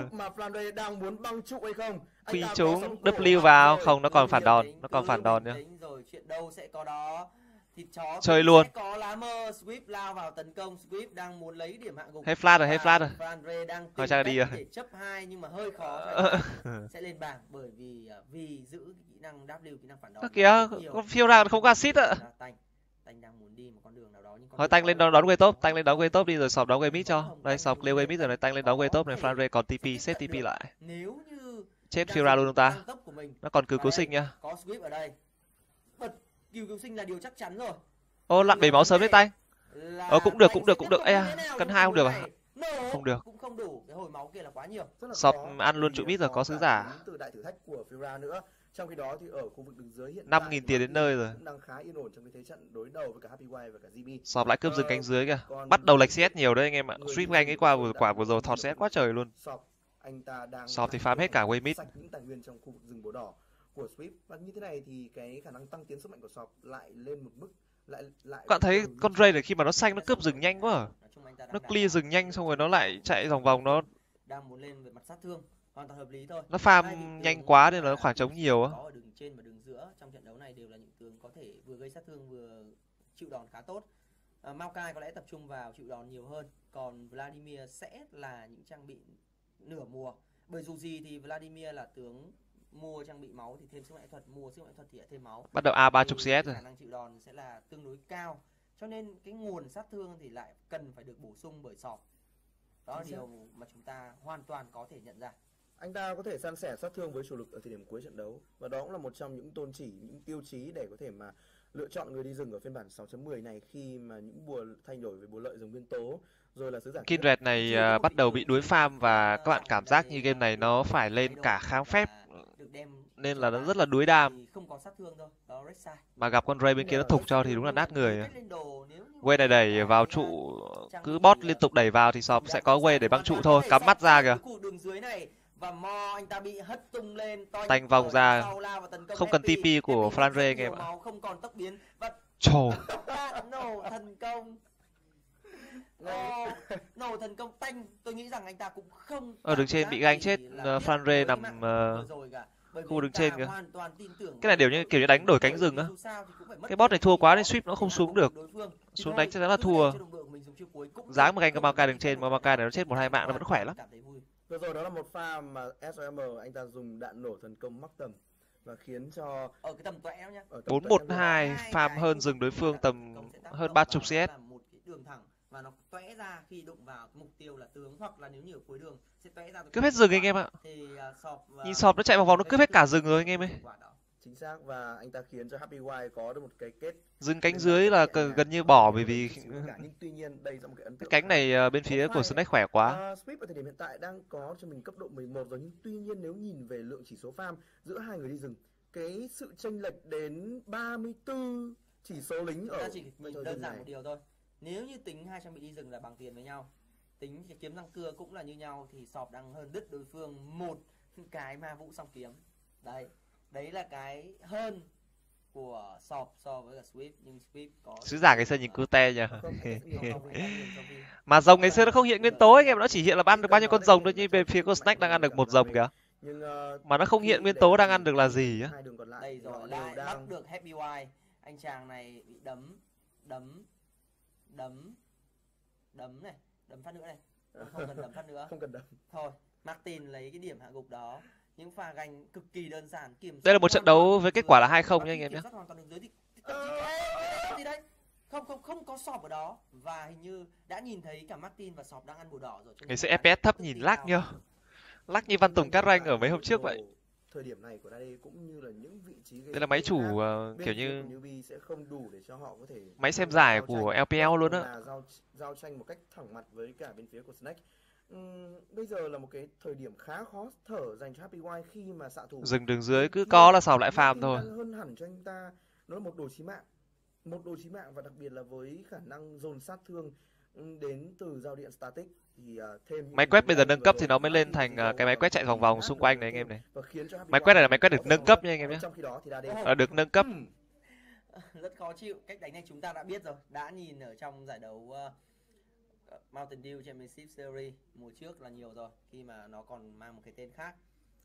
Phi trúng, W vào, không nó còn phản đòn, nó còn phản đòn nhá. Rồi chuyện đâu sẽ có đó. Thịt chó Chơi luôn. có lá mơ, Swift lao vào tấn công, Swift đang muốn lấy điểm hạ gục. Hết flash rồi, hết flash rồi. Flanre đang Thôi chắc là đi rồi. để chấp 2 nhưng mà hơi khó sẽ lên bảng bởi vì giữ kỹ năng W, kỹ năng phản đòn. Kìa, con Fiora không có assist ạ. Tanh đang muốn đi một con đường nào đó nhưng Thôi Tanh lên đón quay top, Tanh lên đón quay top đi rồi sọp đón quay mid cho. Đây sọp leo quay mid rồi này, Tanh lên đón quay top này, Flanre còn TP, xếp TP lại. Nếu như Chết Fiora luôn không ta? Nó còn cứu sinh nha. Có Swift ở đây. Bật cứu sinh là điều chắc chắn rồi. Ô lặn 7 máu sớm đấy Tanh. Cũng được. Ây à, cân 2 không được à? Không được. Cũng không đủ, cái hồi máu kia là quá nhiều. Sọp ăn luôn trụ mid rồi, có sứ giả. Từ đại thử thách của Fiora nữa. Trong khi đó thì ở khu vực đường dưới hiện 5.000 tiền đến nơi rồi. Cũng đang khá yên ổn trong cái thế trận đối đầu với cả Happy White và cả GB. Sọp lại cướp rừng cánh dưới kìa. Bắt đầu lệch CS nhiều đấy anh em ạ. Swift anh ấy qua quả vừa rồi thọt CS quá trời luôn. Sọp thì farm hết cả way mid. Những tài nguyên trong khu vực rừng bố đỏ của Swift và như thế này thì cái khả năng tăng tiến sức mạnh của Sọp lại lên một mức lại Bạn thấy con Ray này khi mà nó xanh nó cướp rừng nhanh quá à? Nó clear rừng nhanh xong rồi nó lại chạy vòng vòng, nó đang muốn lên về mặt sát thương, hoàn toàn hợp lý thôi. Nó farm nhanh quá nên nó khoảng trống nhiều á. Có ở đường trên và đường giữa trong trận đấu này đều là những tướng có thể vừa gây sát thương vừa chịu đòn khá tốt. Maokai có lẽ tập trung vào chịu đòn nhiều hơn, còn Vladimir sẽ là những trang bị nửa mùa. Bởi dù gì thì Vladimir là tướng mua trang bị máu thì thêm sức mạnh thuật, mua sức mạnh thuật thì lại thêm máu. Bắt đầu A30 CS rồi. Khả năng chịu đòn sẽ là tương đối cao. Cho nên cái nguồn sát thương thì lại cần phải được bổ sung bởi Sọp. Đó là điều mà chúng ta hoàn toàn có thể nhận ra. Anh ta có thể san sẻ sát thương với chủ lực ở thời điểm cuối trận đấu và đó cũng là một trong những tôn chỉ, những tiêu chí để có thể mà lựa chọn người đi rừng ở phiên bản 6.10 này khi mà những bùa thay đổi về bùa lợi giống nguyên tố rồi là sứ giả. Kindred này bắt đầu bị đuối farm và các bạn cảm giác như game này nó phải lên cả kháng phép nên là nó rất là đuối đam. Không có sát thương thôi, đó Rek'Sai. Mà gặp con Ray bên kia nó thục cho thì đúng là nát người. Way này đẩy vào trụ, cứ bot liên tục đẩy vào thì Sọp sẽ có way để băng trụ thôi, cắm mắt ra kìa. Và Mo anh ta bị hất tung lên, Tanh vòng ra, không cần TP của Flanre anh em ạ. Không còn tốc biến và trời, nổ thần công. Nổ thần công Tanh, tôi nghĩ rằng anh ta cũng không ở đường trên bị ganh chết, Flanre nằm khu đường trên kìa. Cái này kiểu như đánh đổi cánh rừng á. Cái bot này thua quá nên Swift nó không xuống được. Xuống đánh chắc chắn là thua. Dáng mà ganh cái Maokai đường trên, mà Maokai này nó chết 1-2 mạng nó vẫn khỏe lắm. Vừa rồi đó là một pha mà SOM anh ta dùng đạn nổ thần công mắc tầm và khiến cho ở cái tầm toẹo nhá. 4-1-2 farm hơn rừng đối phương tầm hơn 30 CS. Một cái đường thẳng và nó toẽ ra khi đụng vào mục tiêu là tướng hoặc là nếu như ở cuối đường sẽ toẽ ra. Cướp hết rừng anh em ạ. Nhìn Sọp nó chạy vào vòng nó cướp hết cả rừng rồi anh em ơi. Chính xác, và anh ta khiến cho Happy White có được một cái kết rừng cánh dưới là gần như bỏ bởi vì nhưng tuy nhiên đây là một cái ấn tượng. Cái cánh này bên phía của Snake khỏe quá. Swift ở thời điểm hiện tại đang có cho mình cấp độ 11 rồi, nhưng tuy nhiên nếu nhìn về lượng chỉ số farm giữa hai người đi rừng, cái sự chênh lệch đến 34 chỉ số lính ở chỉ nhìn đơn giản một điều thôi. Nếu như tính hai trang bị đi rừng là bằng tiền với nhau, tính cái kiếm răng cưa cũng là như nhau, thì Sọp đang hơn đứt đối phương một cái ma vũ song kiếm. Đấy là cái hơn của Sọp so với cả Swift. Nhưng Swift có Sứ giả ngày xưa nhìn cute nhỉ. không. Mà rồng ngày xưa nó không hiện nguyên tố anh em, nó chỉ hiện là ăn được bao nhiêu con rồng thôi, như về phía của Snack đang ăn được một rồng kìa. Nhưng Mà nó không hiện nguyên tố đang ăn được là gì á. hai đường còn lại đây thì họ rồi, đều lại đang bắt được Happy Wise. Anh chàng này bị đấm này, đấm phát nữa này. Không cần đấm phát nữa. không cần đấm. Thôi, Martin lấy cái điểm hạ gục đó. Những pha ganh cực kỳ đơn giản, kiểm soát. Đây là một trận đấu với kết quả là 2-0 nha anh em nhé. Kiểm soát hoàn toàn đường dưới thì gì đấy? Không có Sọp ở đó, và hình như đã nhìn thấy cả Martin và Sọp đang ăn bùa đỏ rồi. Ngày xưa FPS thấp nhìn lag nhá. Lag như Văn Tùng Cát Ranh ở mấy hôm trước vậy. Thời điểm này của Dade cũng như là những vị trí Đây là máy chủ kiểu như newbie sẽ không đủ để cho họ có thể máy xem giải của LPL luôn á. Giao tranh một cách thẳng mặt với cả bên phía của Snack. Bây giờ là một cái thời điểm khá khó thở dành cho Happy Wise khi mà xạ thủ Dừng đường dưới cứ có là Sọp lại farm thôi. Hơn hẳn cho anh ta, nó là một đồ chí mạng, và đặc biệt là với khả năng dồn sát thương đến từ giao điện static thì thêm Máy quét bây giờ nâng cấp thì nó mới lên thành cái máy quét chạy vòng vòng xung quanh này anh em này. Máy quét này là máy quét được nâng cấp nha anh em nhé. Trong khi đó thì Dade Được nâng cấp. Rất khó chịu. Cách đánh này chúng ta đã biết rồi, đã nhìn ở trong giải đấu Mountain Dew Championship Series mùa trước là nhiều rồi, khi mà nó còn mang một cái tên khác.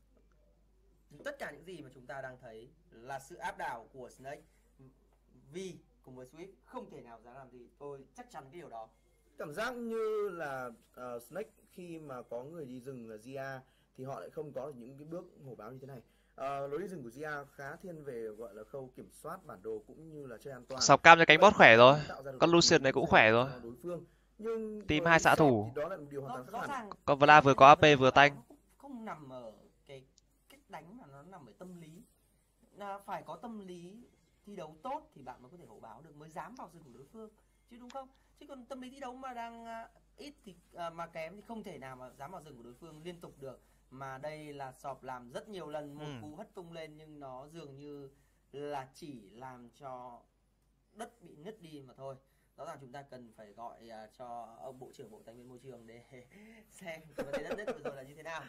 Tất cả những gì mà chúng ta đang thấy là sự áp đảo của Snake. Vi cùng với Swift không thể nào dám làm gì, tôi chắc chắn cái điều đó. Cảm giác như là Snake khi mà có người đi rừng là Zia thì họ lại không có được những cái bước hổ báo như thế này. Lối đi rừng của Zia khá thiên về gọi là khâu kiểm soát bản đồ cũng như là chơi an toàn. Sọc cam cho cánh bot khỏe rồi. Con Lucian này cũng khỏe rồi. Nhưng Team hai xạ thủ. Đó là một điều hoàn toàn khác hẳn. Con Vlad vừa có AP vừa tanh. Không nằm ở cái cách đánh mà nó nằm ở tâm lý. Là phải có tâm lý thi đấu tốt thì bạn mới có thể hổ báo được, mới dám vào rừng của đối phương, chứ đúng không? Chứ còn tâm lý thi đấu mà đang ít thì mà kém thì không thể nào mà dám vào rừng của đối phương liên tục được. Mà đây là Sọp làm rất nhiều lần một cú hất tung lên, nhưng nó dường như là chỉ làm cho đất bị nứt đi mà thôi. Rõ ràng chúng ta cần phải gọi cho ông Bộ trưởng Bộ Tài nguyên Môi trường để xem cái đất nứt vừa rồi là như thế nào.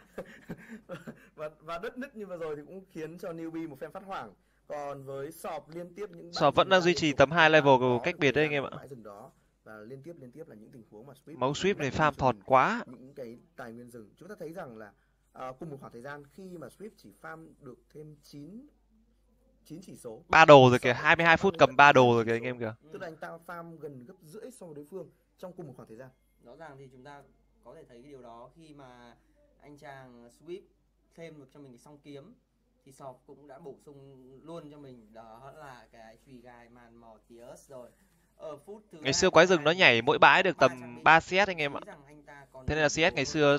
và đất nứt như vừa rồi thì cũng khiến cho newbie một phen phát hoảng. Còn với Sọp liên tiếp những Sọp vẫn đang duy trì tầm 2 level của cách biệt đấy anh em ạ. Và liên tiếp là những tình huống mà Máu Swift này farm thọt quá. Những cái tài nguyên rừng. Chúng ta thấy rằng là cùng một khoảng thời gian khi mà Swift chỉ farm được thêm 9 chỉ số. 3 đồ rồi kìa, 22 phút cầm 3 đồ rồi kìa anh em kìa. Tức là anh ta farm gần gấp rưỡi so với đối phương trong cùng một khoảng thời gian. Rõ ràng thì chúng ta có thể thấy cái điều đó khi mà anh chàng Swift thêm được cho mình cái song kiếm, thì Sọp cũng đã bổ sung luôn cho mình đó là cái chùy gai màn mò Tius rồi. Ở phút thứ Ngày xưa quái rừng nó nhảy mỗi bãi được tầm 3 CS anh em ạ. Thế nên là CS ngày xưa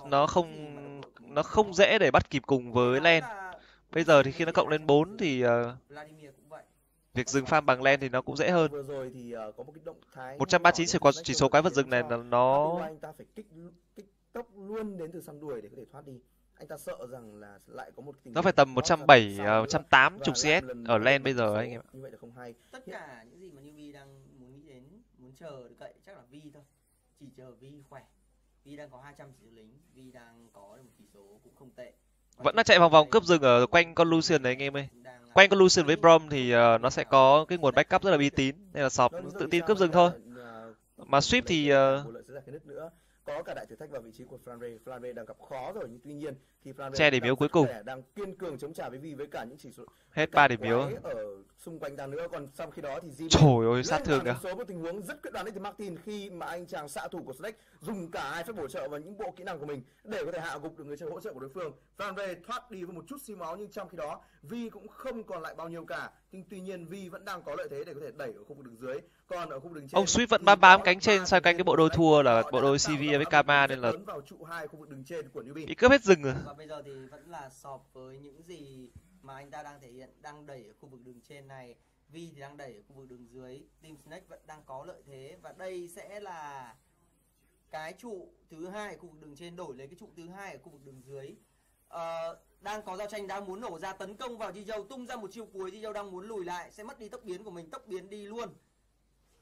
nó không dễ để bắt kịp cùng với lane. Bây giờ thì khi nó cộng lên 4 thì việc dừng farm bằng lane thì nó cũng dễ hơn. Vừa rồi thì có một cái động thái 139 chỉ số quái vật rừng này là nó anh ta phải kích tốc luôn đến từ săn đuổi để có thể thoát đi. Anh ta sợ rằng là lại có một tình nó phải tầm 170 180 CS ở lane bây giờ anh em ạ. Như vậy là không hay. Tất cả những gì mà newbie đang muốn nghĩ đến, muốn chờ được cậy chắc là Vi thôi. Chỉ chờ Vi khỏe. Vi đang có 200 chỉ số lính, Vi đang có được một chỉ số cũng không tệ. Vẫn đang chạy vòng vòng cướp rừng ở quanh con Lucian này anh em ơi. Quanh con Lucian với Brom thì nó sẽ có cái nguồn backup rất là uy tín, nên là Sọp tự tin cướp rừng thôi. Mà Swift thì có cả đại thử thách vào vị trí của Flanray đang gặp khó rồi, nhưng tuy nhiên thì Flanray che điểm yếu cuối cùng đang kiên cường chống trả với Vi với cả những chỉ số hết 3 điểm yếu ở xung quanh ta nữa. Còn sau khi đó thì trời ơi sát thương kìa. Số một tình huống rất quyết đoán đến từ Martin khi mà anh chàng xạ thủ của Snake dùng cả hai phép bổ trợ và những bộ kỹ năng của mình để có thể hạ gục được người chơi hỗ trợ của đối phương. Flanray thoát đi với một chút xíu máu, nhưng trong khi đó Vi cũng không còn lại bao nhiêu cả. Nhưng tuy nhiên Vi vẫn đang có lợi thế để có thể đẩy ở khu vực đường dưới. Còn ở khu vực đường trên, ông Swift vẫn bám cánh trên xoay quanh cái bộ đôi thua là bộ đôi CV với Kama, nên là vào trụ 2 khu vực đường trên của newbie. bị cướp hết rừng rồi. Và bây giờ thì vẫn là Sọp với những gì mà anh ta đang thể hiện, đang đẩy ở khu vực đường trên này. Vi thì đang đẩy ở khu vực đường dưới. Team Snake vẫn đang có lợi thế, và đây sẽ là cái trụ thứ hai ở khu vực đường trên đổi lấy cái trụ thứ hai ở khu vực đường dưới. Đang có giao tranh, đang muốn nổ ra tấn công vào Jizou, tung ra một chiêu cuối. Jizou đang muốn lùi lại, sẽ mất đi tốc biến của mình, tốc biến đi luôn.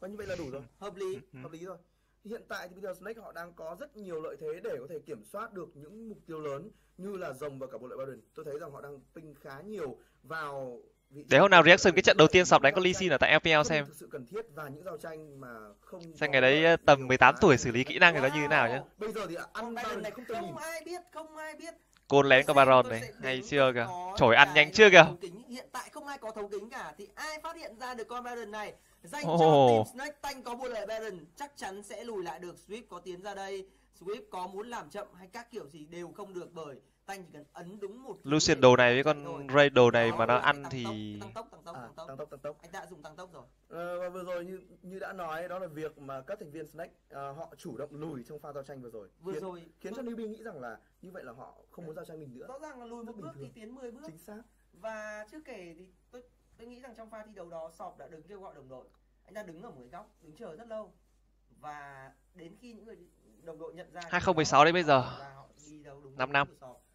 Và như vậy là đủ rồi, Hợp lý. hợp lý rồi. Hiện tại thì bây giờ Snake họ đang có rất nhiều lợi thế để có thể kiểm soát được những mục tiêu lớn như là rồng và cả bộ lợi Baron. Tôi thấy rằng họ đang ping khá nhiều vào vị trí Để hôm nào của bộ lợi reaction cái Baron. trận đầu tiên Những sọp đánh giao con Lee tranh Sin ở tại LPL không xem. thực sự cần thiết và những giao tranh mà không Xem có ngày đấy lợi tầm nhiều 18 quá tuổi để xử lý có kỹ thể- năng người đó như thế nào nhá. Bây giờ thì Con ăn Baron Baron này không tự nhìn. không ai biết. Côn lén con Tôi xem, Baron tôi này, sẽ hay đứng chưa tôi kìa. có Chổi ăn cái nhanh chưa kìa. thấu kính. Hiện tại không ai có thấu kính cả thì ai phát hiện ra được con Baron này dành cho Ồ. team Snake. Tanh có bộ lợi Baron chắc chắn sẽ lùi lại được. Swift có tiến ra đây, Swift có muốn làm chậm hay các kiểu gì đều không được, bởi Tanh chỉ cần ấn đúng một Lucian đồ này với con Ray đồ này mà nó ăn thì tăng tốc. Tăng tốc. Anh đã dùng tăng tốc rồi. Và vừa rồi như đã nói, đó là việc mà các thành viên Snake họ chủ động lùi trong pha giao tranh vừa rồi. Khiến cho newbie nghĩ rằng là như vậy là họ không muốn giao tranh mình nữa. Rõ ràng là lùi một Rất bước bình thì thường. tiến 10 bước. Chính xác. Và chưa kể thì tôi nghĩ rằng trong pha thi đấu đó Sọp đã đứng kêu gọi đồng đội. Anh ta đứng ở một cái góc, đứng chờ rất lâu. Và đến khi những người đồng đội nhận ra 2016 đến bây giờ. họ đi đâu đúng 5 năm. của Sọp.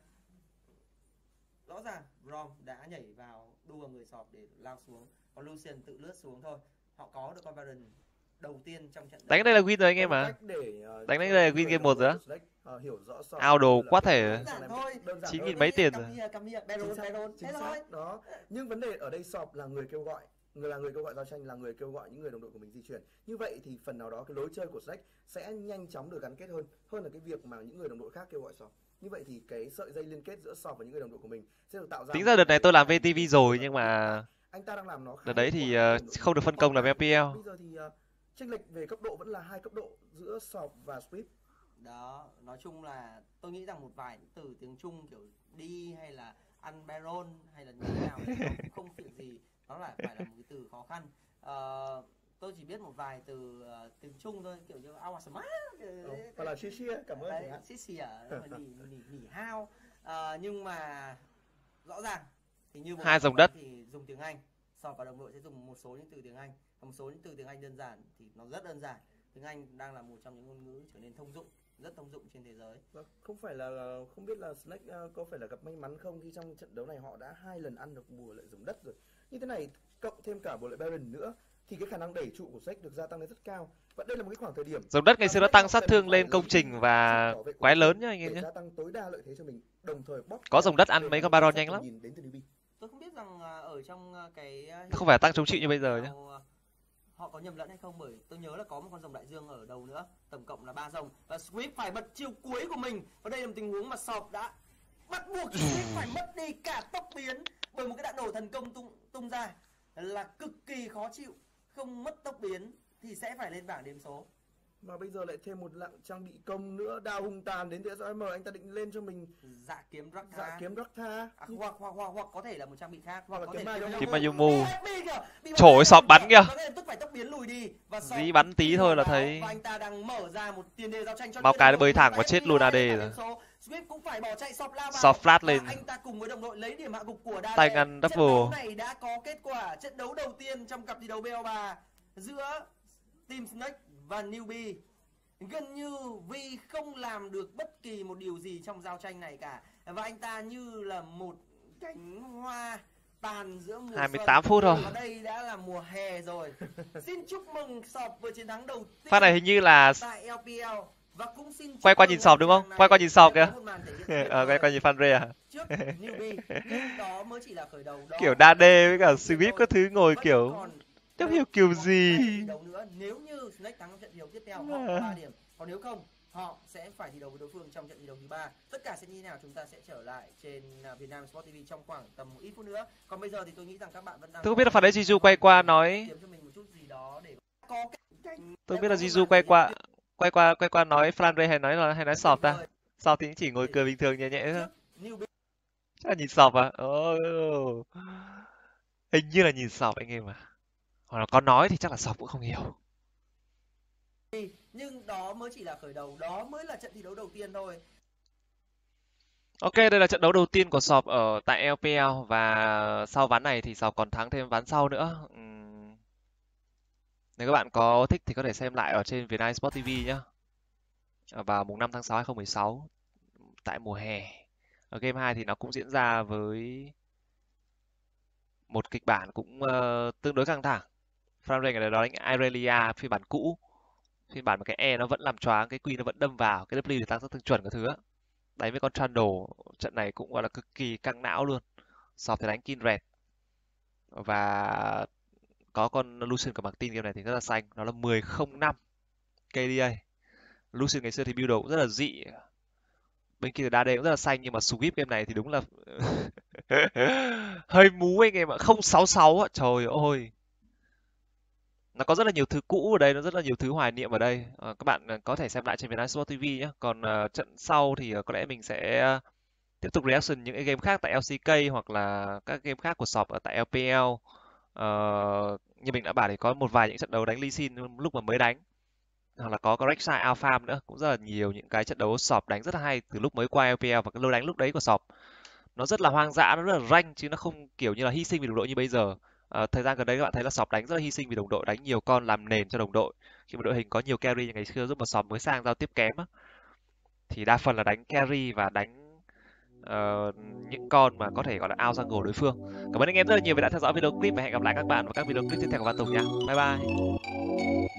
Rõ ràng Rom đã nhảy vào đua người Sọp để lao xuống, còn Lucian tự lướt xuống thôi. Họ có được con Baron đầu tiên trong trận đánh đây là win rồi anh em mà. Đánh đây là win game 1 rồi á. Hiểu rõ Sọp Ao đồ là quá cái thể. đơn giản thôi. 9.000 mấy tiền rồi. Baron, Chính xác đó. Nhưng vấn đề ở đây Sọp là người kêu gọi, giao tranh, là người kêu gọi những người đồng đội của mình di chuyển. Như vậy thì phần nào đó cái lối chơi của Snake sẽ nhanh chóng được gắn kết hơn là cái việc mà những người đồng đội khác kêu gọi Sọp. Như vậy thì cái sợi dây liên kết giữa Sọp và những người đồng đội của mình sẽ được tạo ra. Tính ra đợt này tôi làm VTV rồi nhưng mà anh ta đang làm nó khá đợt đấy hiệu thì quả. không được phân công làm LPL. Bây giờ thì chênh lệch về cấp độ vẫn là 2 cấp độ giữa Sọp và Swift. Đó, nói chung là tôi nghĩ rằng một vài những từ tiếng Trung kiểu đi hay là ăn Baron hay là như thế nào thì nó cũng không việc gì, nó là phải là một cái từ khó khăn. Tôi chỉ biết một vài từ tiếng Trung thôi, kiểu như awasama, hoặc là chia cảm ơn đấy, xìa, nỉ hao. Nhưng mà rõ ràng thì như Hai dòng đất thì dùng tiếng Anh, Sọp và đồng đội sẽ dùng một số những từ tiếng Anh, và một số những từ tiếng Anh đơn giản thì nó rất đơn giản. Tiếng Anh đang là một trong những ngôn ngữ trở nên thông dụng, rất thông dụng trên thế giới. Không phải là không biết là Snake có phải là gặp may mắn không, khi trong trận đấu này họ đã 2 lần ăn được bùa lợi dùng đất rồi. Như thế này cộng thêm cả bùa lợi Baron nữa thì cái khả năng đẩy trụ của Snake được gia tăng lên rất cao. Và đây là một cái khoảng thời điểm Dùng đất ngày xưa nó tăng sát thương lên công trình và quái lớn nhá anh em nhé. Gia tăng tối đa lợi thế cho mình, đồng thời bóp Có dùng đất ăn mấy con Baron nhanh lắm. Tôi không biết rằng ở trong cái Không phải tăng chống chịu như bây giờ nhá. Họ có nhầm lẫn hay không, bởi tôi nhớ là có một con rồng đại dương ở đầu nữa, tổng cộng là 3 rồng, và Swift phải bật chiêu cuối của mình, và đây là một tình huống mà Sọp đã bắt buộc Swift phải mất đi cả tốc biến, bởi một cái đạn nổ thần công tung ra là cực kỳ khó chịu. Không mất tốc biến thì sẽ phải lên bảng đếm số. Mà bây giờ lại thêm một lạng trang bị công nữa, đao hung tàn đến TSM, anh ta định lên cho mình Dạ kiếm Rakta. Hoặc có thể là một trang bị khác, hoặc có thể là Kim Mayumu. Trời ơi, Sọp bắn kìa. Tức phải tốc biến lùi đi và Dí bắn tí thôi là thấy. Và anh ta đang mở ra một tiền đề giao tranh cho Bao cái nó bơi thẳng và chết luôn AD rồi. Swift cũng phải bỏ chạy, Sọp lao vào. Sọp flat lên. Anh ta cùng với đồng đội lấy điểm hạ gục của Dade. Tay ngăn double. Trận đấu này đã có kết quả, trận đấu đầu tiên trong cặp thi đấu BO3 giữa Team Snake và Newbie. Gần như vì không làm được bất kỳ một điều gì trong giao tranh này cả, và anh ta như là một cánh hoa tàn giữa mùa 28 phút rồi. Và đây đã là mùa hè rồi. Xin chúc mừng Sọp vừa chiến thắng đầu tiên Phát này hình như là tại LPL, và cũng xin quay qua nhìn Sọp đúng không? Quay qua nhìn Sọp kìa. Quay qua nhìn Phanre à? Trước Newbie, nhưng đó mới chỉ là khởi đầu. Đó Kiểu Dade với cả Swift các thứ ngồi kiểu không hiểu kiểu gì. Nếu như Snake thắng trận thi đấu tiếp theo, họ có 3 điểm, còn nếu không họ sẽ phải thi đấu với đối phương trong trận thi đấu thứ 3. Tất cả sẽ như thế nào chúng ta sẽ trở lại trên Vietnam Sport TV trong khoảng tầm một ít phút nữa. Còn bây giờ thì tôi nghĩ rằng các bạn vẫn đang, tôi không biết là phản đấy Jiju quay qua nói, tôi biết là Jiju quay qua nói Flandre hay nói Sọp ta. Sọp thì chỉ ngồi cười bình thường nhẹ nhẹ thôi. Chắc là nhìn Sọp à? Hình như là nhìn Sọp anh em à. Hoặc là có nói thì chắc là Sọp cũng không hiểu. Nhưng đó mới chỉ là khởi đầu, đó mới là trận thi đấu đầu tiên thôi. Ok, đây là trận đấu đầu tiên của Sọp ở tại LPL, và sau ván này thì Sọp còn thắng thêm ván sau nữa. Nếu các bạn có thích thì có thể xem lại ở trên Vietnam Sport TV nhé. Vào mùng 5 tháng 6 2016 tại mùa hè. Ở game 2 thì nó cũng diễn ra với một kịch bản cũng tương đối căng thẳng. Frank ở đó đánh Irelia phiên bản cũ, phiên bản mà cái E nó vẫn làm choáng, cái Q nó vẫn đâm vào, cái W thì tăng sát thương chuẩn cái thứ á. Đánh với con Trundle, trận này cũng gọi là cực kỳ căng não luôn. Sọp thì đánh Kindred và có con Lucian của Martin, game này thì rất là xanh, nó là 10-05 KDA. Lucian ngày xưa thì build đồ cũng rất là dị, bên kia thì đa cũng rất là xanh, nhưng mà Swift game này thì đúng là hơi mú anh em ạ. 066 á, trời ơi, nó có rất là nhiều thứ cũ ở đây, nó rất là nhiều thứ hoài niệm ở đây. Các bạn có thể xem lại trên Vietnam Sport TV nhé. Còn trận sau thì có lẽ mình sẽ tiếp tục reaction những cái game khác tại LCK hoặc là các game khác của shop ở tại LPL. Như mình đã bảo thì có một vài những trận đấu đánh Lee Sin lúc mà mới đánh, hoặc là có Rek'Sai Alpha nữa, cũng rất là nhiều những cái trận đấu shop đánh rất là hay từ lúc mới qua LPL, và cái lối đánh lúc đấy của shop nó rất là hoang dã, nó rất là ranh chứ nó không kiểu như là hy sinh vì đồng đội như bây giờ. Thời gian gần đây các bạn thấy là shop đánh rất là hy sinh vì đồng đội, đánh nhiều con làm nền cho đồng đội. Khi mà đội hình có nhiều carry như ngày xưa giúp mà shop mới sang giao tiếp kém á, thì đa phần là đánh carry và đánh những con mà có thể gọi là out jungle đối phương. Cảm ơn anh em rất là nhiều vì đã theo dõi video clip, và hẹn gặp lại các bạn vào các video clip tiếp theo của Văn Tùng nha. Bye bye.